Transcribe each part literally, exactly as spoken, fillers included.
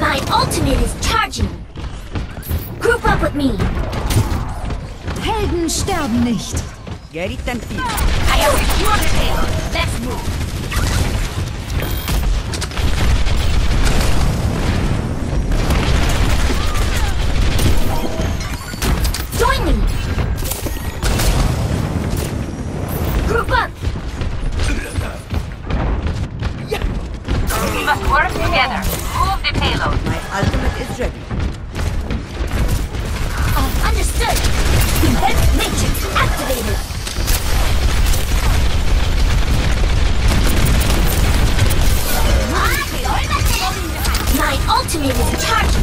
My ultimate is charging. Group up with me. Helden sterben nicht. Get it and feed. I have secured the payload. Let's move. Join me. Group up. We must work together. Move the payload. My ultimate is ready. Uh, understood. Defense matrix activated. My ultimate is charging.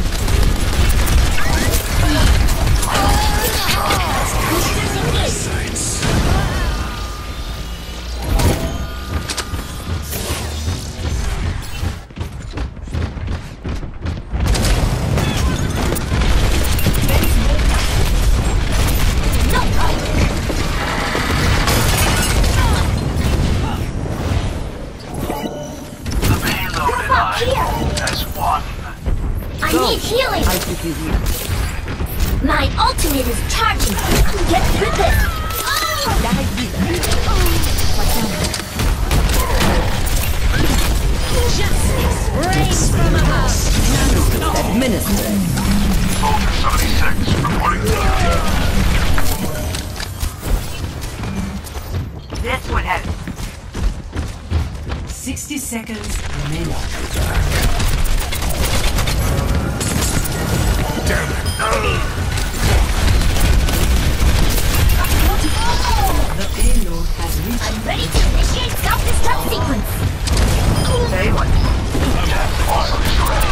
I need healing! I'll keep you here. My ultimate is charging! Get through this! Justice reigns from above. Administer. Soldier seventy-six, reporting to This would help. Sixty seconds remaining. Damn it! The payload has reached. I'm ready to initiate self-destruct sequence! Very well. Task force is ready.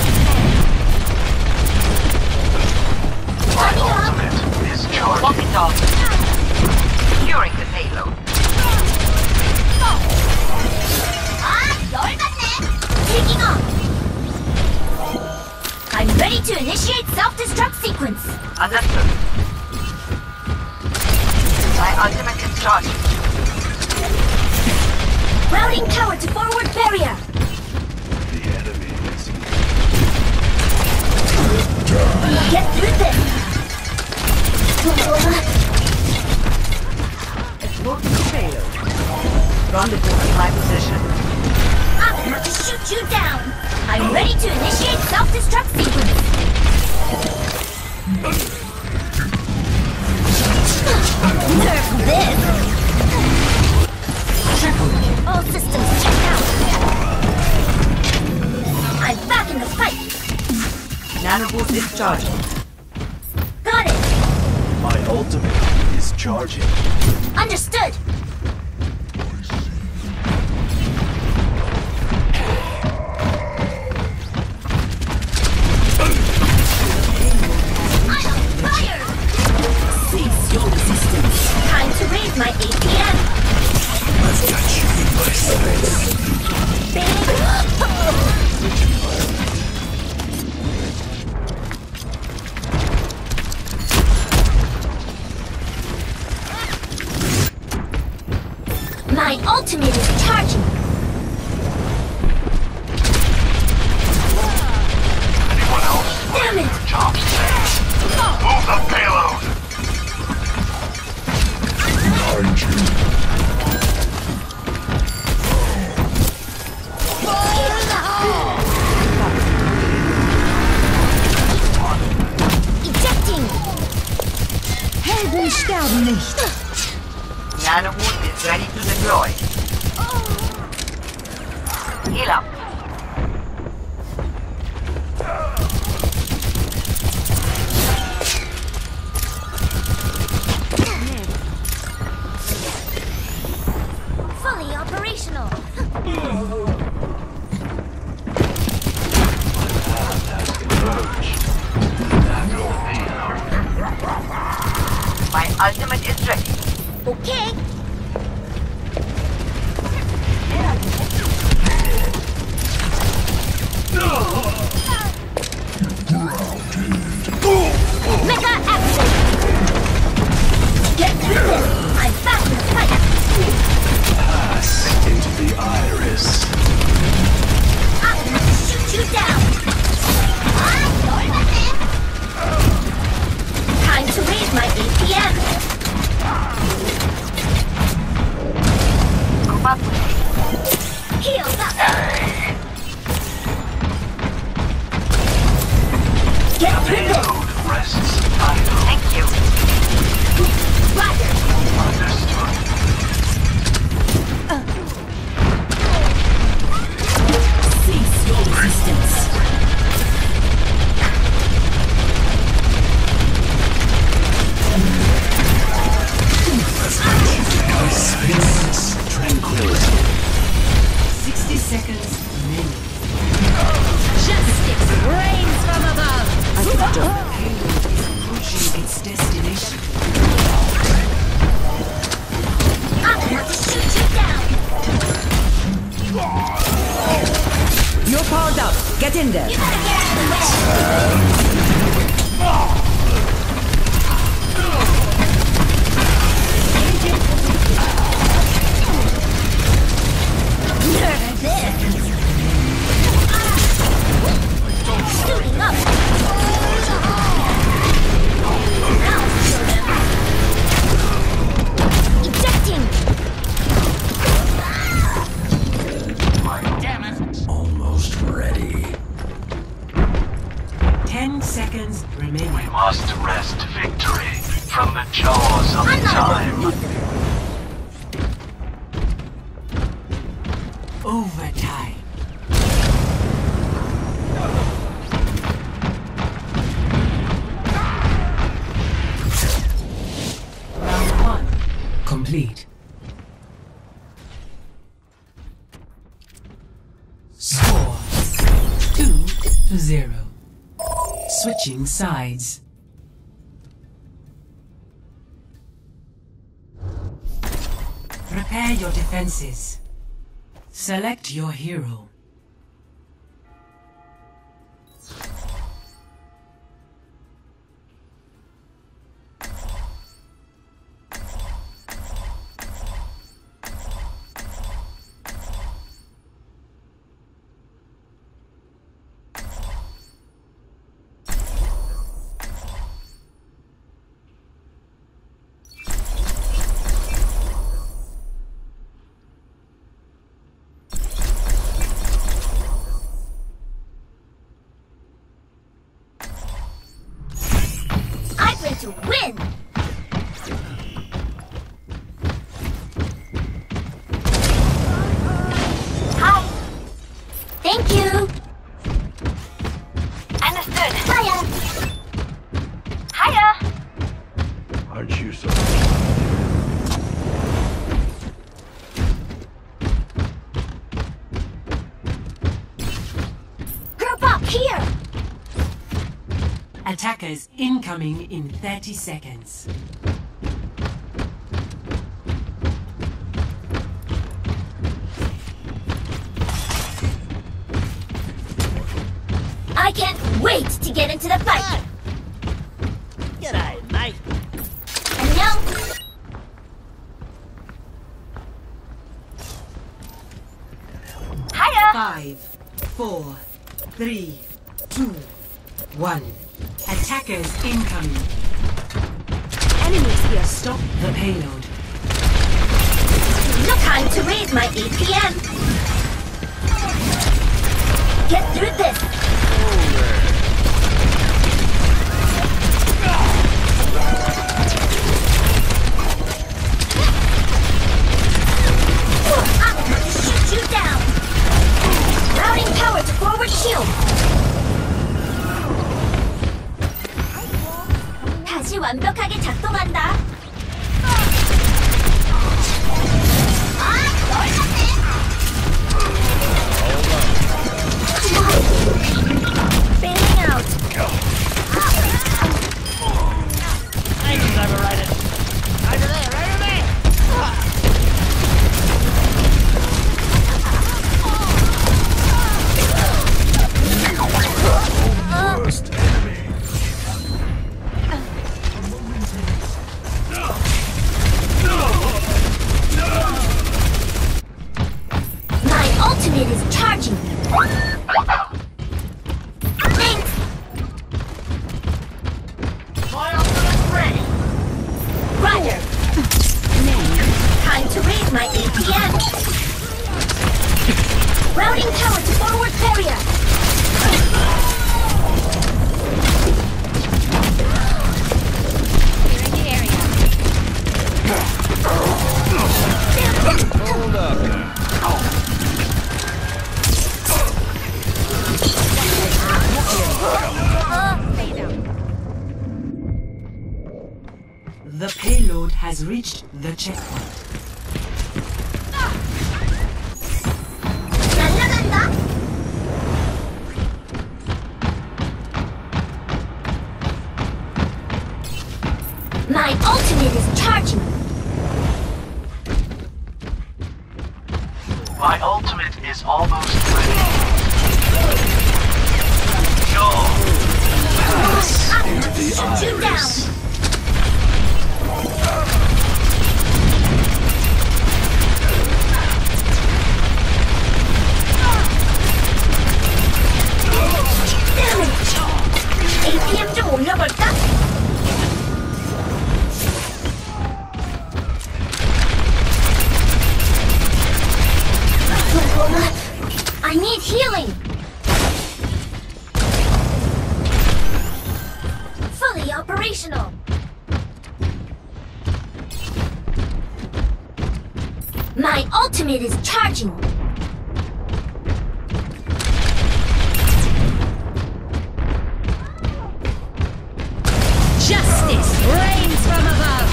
My ultimate is charging. Walk it off. Securing the payload. Taking off! I'm ready to initiate self-destruct sequence! Understood. My ultimate is charging. Routing tower to forward barrier! The enemy is Get through this! Exporting the payload. Rendezvous at my position. I'm about to shoot you down! I'm ready to initiate self-destruct sequence! Nerf this! All systems checked out! I'm back in the fight! Nanoboost is charging. Got it! My ultimate is charging. Understood! Time to raise my A P M! I've got you in my sights. My ultimate is charging! Anyone else? Damn it! Your job's safe. Move the payload. Behind you. Ejecting! Helden sterben nicht. Nanoboost is ready to deploy. Heal up. Fully operational! My ultimate is ready. Okay! seconds remaining. Justice reigns from above. Payload is approaching its destination. I'm about to shoot you down. You're powered up. Get in there. You better get out of the way. Nerf this. Shooting up. Now show them. Ejecting. Damn it. Almost ready. Ten seconds remaining. We must wrest victory from the jaws of I'm not time. going to Overtime. Round one complete. Score two to zero. Switching sides. Prepare your defenses. Select your hero. to win! Hi! Thank you! Understood! Hiya! Hiya! Aren't you so... Group up here! Attackers incoming in thirty seconds. I can't wait to get into the fight! G'day, mate. And now... Hiya! Five, four, three, two, one. Attackers incoming. Enemies here. Stop the payload. No time to raise my A P M! Get through this! I'm going to shoot you down! Routing power to forward shield! 다시 완벽하게 작동한다! 아, 널렸네! Bailing out! Thanks, overrated. Over there, over there! Worst enemy. My ultimate is charging! Thanks! My ultimate's ready! Roger! Time to raise my A P M! Routing power to forward barrier! Clearing the area. Hold up now. The payload has reached the checkpoint. La la to shoot you down. 에이피엠 좀 올려볼까? I need healing. Fully operational. My ultimate is charging. Justice reigns from above.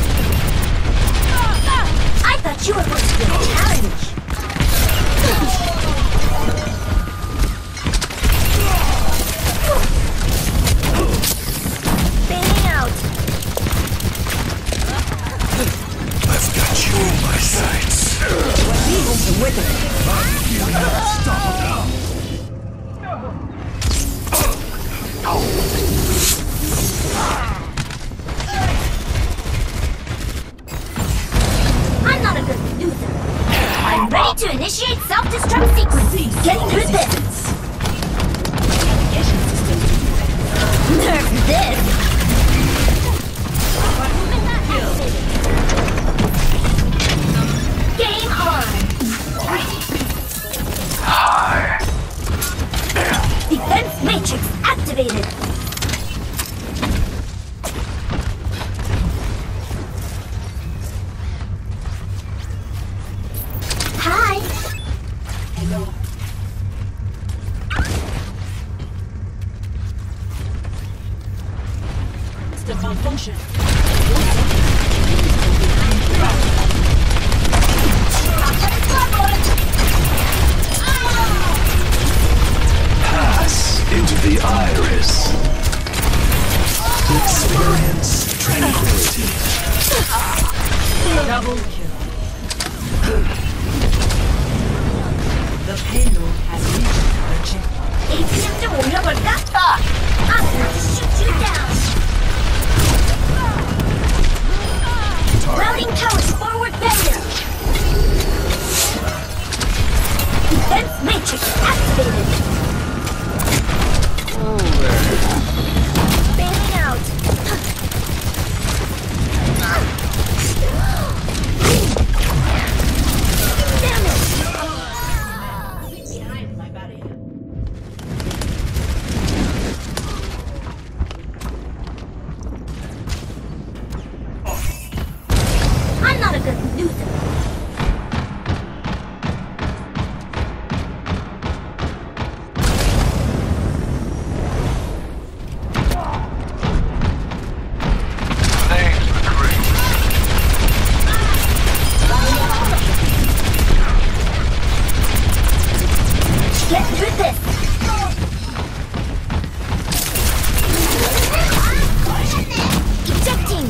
I thought you were going to be a challenge. Bailing out. I've got you in my sights. I'm not a good loser. I'm ready to initiate self-destruct sequence. Get through this. Nerf this. Game on. Hi. Defense matrix activated. Hi. System malfunction. Pass into the iris. Experience tranquility. Double kill. The payload has reached the checkpoint. 에이피엠 좀 올려볼까? I'm going to shoot you down. Routing towers forward barrier. Defense matrix activated. Bailing out. Damage. Behind my barrier. I'm not a good loser. Name's McCree. Get through this. Ejecting.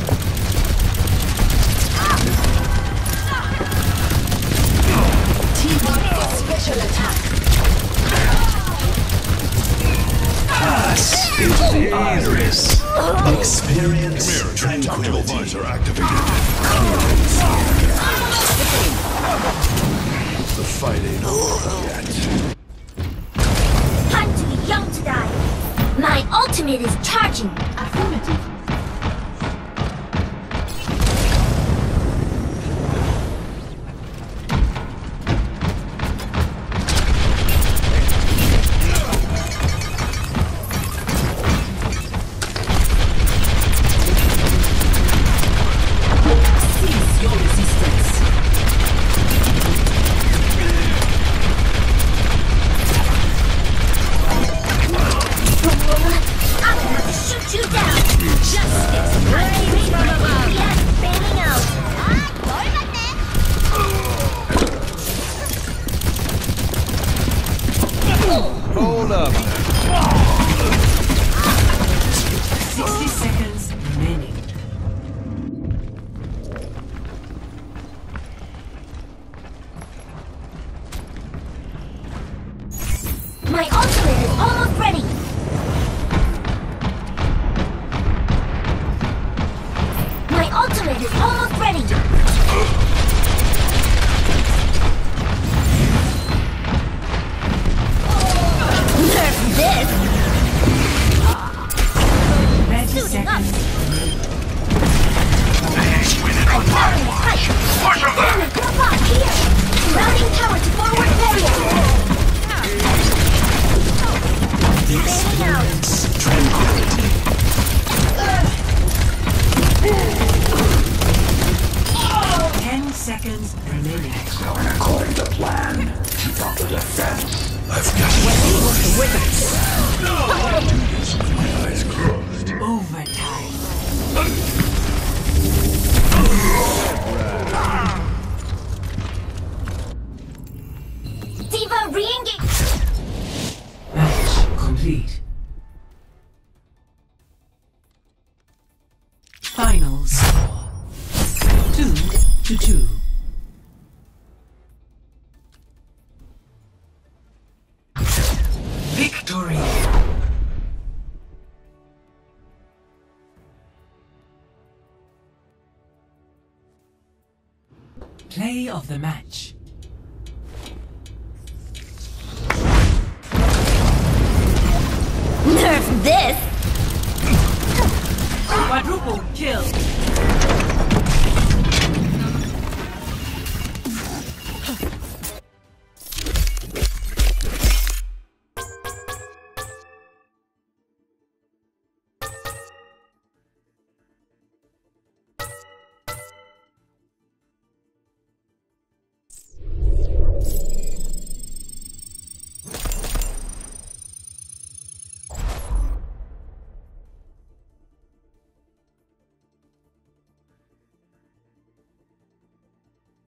Special attack. Pass into the iris. Experience tranquility. Visor activated. The fight ain't over yet. Time to be young to die. My ultimate is charging. Affirmative. Cease your resistance. I'm going to shoot you down. Justice reigns from above. Yes, bailing out. Hold up. Sixty seconds remaining. My ultimate is almost ready. I've got When he was the winner. my eyes closed. Overtime. Diva re-engage. Match complete. Final score. Two to two. Victory. Play of the match. Nerf this! Quadruple kill.